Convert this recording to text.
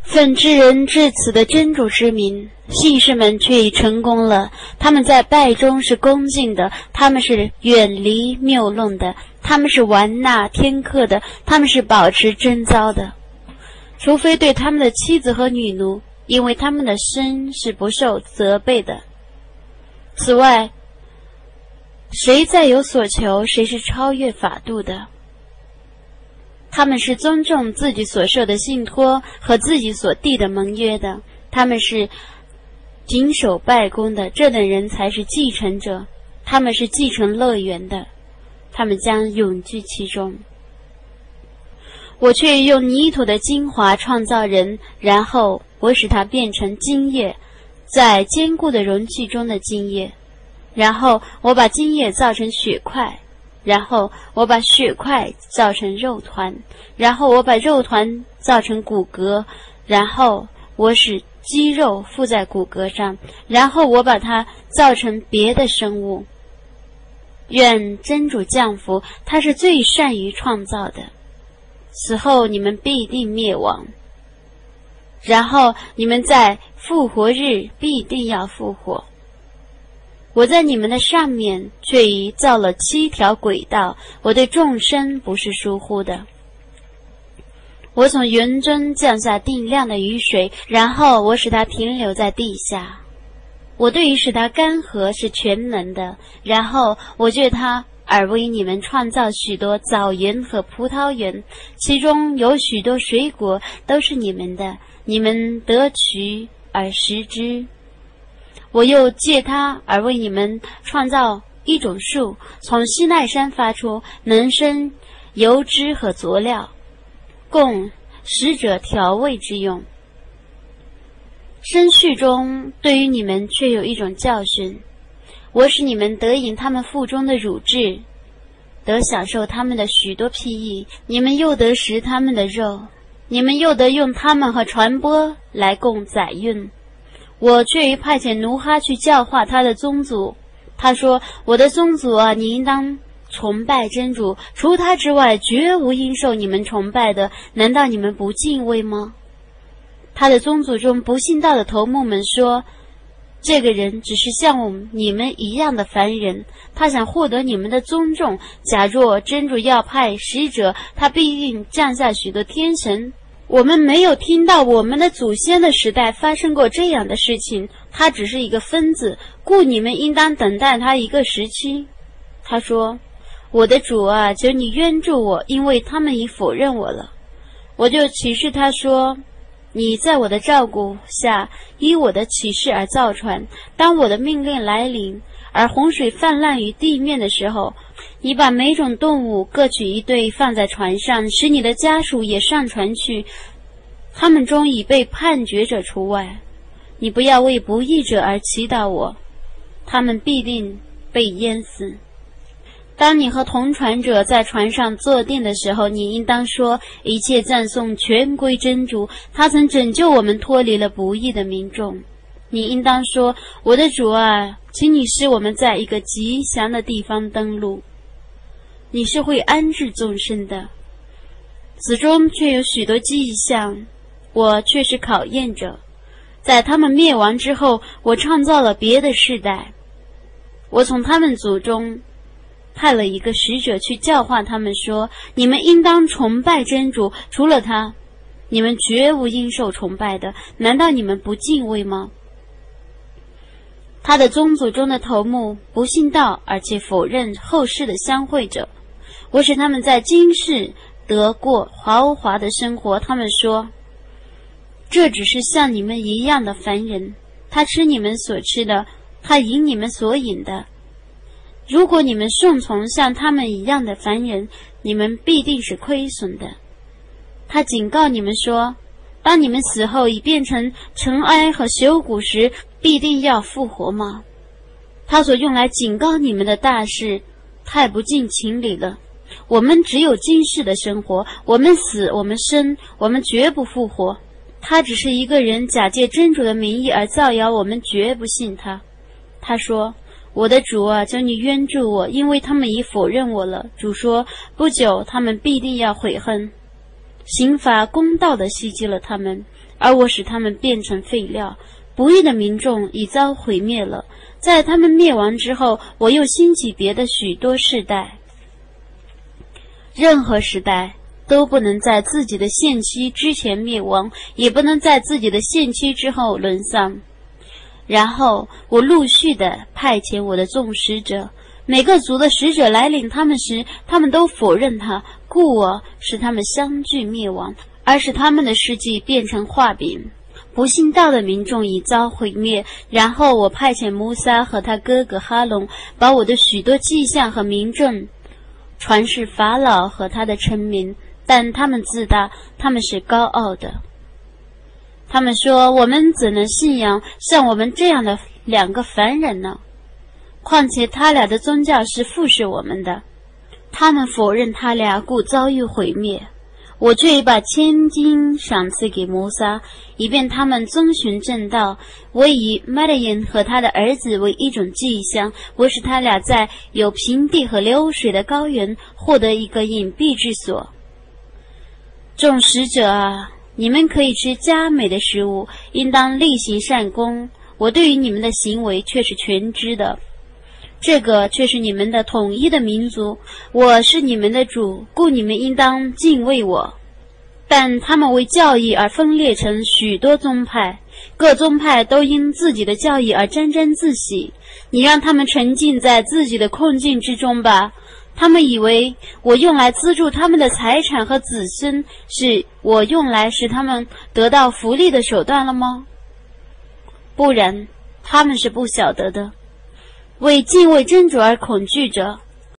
奉知人至此的真主之名，信士们却已成功了。他们在拜中是恭敬的，他们是远离谬论的，他们是玩纳天课的，他们是保持贞操的，除非对他们的妻子和女奴，因为他们的身是不受责备的。此外，谁再有所求，谁是超越法度的。他们是尊重自己所受的信托和自己所缔的盟约的，他们是谨守拜功的，这等人才是继承者，他们是继承乐园的，他们将永居其中。我却用泥土的精华创造人，然后我使它变成精液，在坚固的容器中的精液，然后我把精液造成血块，然后我把血块造成肉团，然后我把肉团造成骨骼，然后我使肌肉附在骨骼上，然后我把它造成别的生物。愿真主降福，他是最善于创造的。此后你们必定灭亡，然后你们在复活日必定要复活。我在你们的上面却已造了7条轨道，我对众生不是疏忽的。我从云中降下定量的雨水，然后我使它停留在地下。我对于使它干涸是全能的，然后我借它而为你们创造许多枣园和葡萄园，其中有许多水果都是你们的，你们得取而食之。我又借它而为你们创造一种树，从西奈山发出，能生油脂和佐料，供使者调味之用。生畜中对于你们却有一种教训，我使你们得饮他们腹中的乳汁，得享受他们的许多裨益，你们又得食他们的肉，你们又得用他们和传播来供载运。我却于派遣奴哈去教化他的宗族，他说：我的宗族啊，你应当崇拜真主，除他之外绝无应受你们崇拜的，难道你们不敬畏吗？他的宗族中不信道的头目们说，这个人只是像你们一样的凡人，他想获得你们的尊重，假若真主要派使者，他必定降下许多天神。我们没有听到我们的祖先的时代发生过这样的事情，他只是一个分子，故你们应当等待他一个时期。他说：我的主啊，求你援助我，因为他们已否认我了。我就启示他说：你在我的照顾下，依我的启示而造船，当我的命令来临，而洪水泛滥于地面的时候，你把每种动物各取一对放在船上，使你的家属也上船去，他们中已被判决者除外。你不要为不义者而祈祷我，他们必定被淹死。当你和同船者在船上坐定的时候，你应当说：一切赞颂全归真主，他曾拯救我们脱离了不义的民众。你应当说：我的主啊，请你使我们在一个吉祥的地方登陆，你是会安置众生的。此中却有许多迹象，我却是考验者。在他们灭亡之后，我创造了别的世代，我从他们族中派了一个使者去教化他们说：你们应当崇拜真主，除了他，你们绝无应受崇拜的，难道你们不敬畏吗？他的宗族中的头目不信道，而且否认后世的相会者，我使他们在今世得过豪华的生活。他们说：这只是像你们一样的凡人，他吃你们所吃的，他饮你们所饮的。如果你们顺从像他们一样的凡人，你们必定是亏损的。他警告你们说：当你们死后已变成尘埃和朽骨时，必定要复活吗？他所用来警告你们的大事太不近情理了。我们只有今世的生活，我们死，我们生，我们绝不复活。他只是一个人假借真主的名义而造谣，我们绝不信他。他说：我的主啊，求你援助我，因为他们已否认我了。主说：不久他们必定要悔恨。 刑罚公道地袭击了他们，而我使他们变成废料。不义的民众已遭毁灭了，在他们灭亡之后，我又兴起别的许多世代。任何时代都不能在自己的限期之前灭亡，也不能在自己的限期之后沦丧。然后我陆续地派遣我的众使者，每个族的使者来领他们时，他们都否认他，故我使他们相继灭亡，而使他们的事迹变成画饼。不信道的民众已遭毁灭。然后我派遣摩撒和他哥哥哈龙，把我的许多迹象和民证传示法老和他的臣民，但他们自大，他们是高傲的。他们说，我们怎能信仰像我们这样的两个凡人呢？况且他俩的宗教是附视我们的。他们否认他俩，故遭遇毁灭。我却已把千金赏赐给摩撒，以便他们遵循正道。我以麦德言和他的儿子为一种迹象，我使他俩在有平地和流水的高原获得一个隐蔽之所。众使者啊，你们可以吃佳美的食物，应当力行善功。我对于你们的行为却是全知的。这个却是你们的统一的民族，我是你们的主，故你们应当敬畏我。但他们为教义而分裂成许多宗派，各宗派都因自己的教义而沾沾自喜。你让他们沉浸在自己的困境之中吧。他们以为我用来资助他们的财产和子孙，是我用来使他们得到福利的手段了吗？不然，他们是不晓得的。为敬畏真主而恐惧者，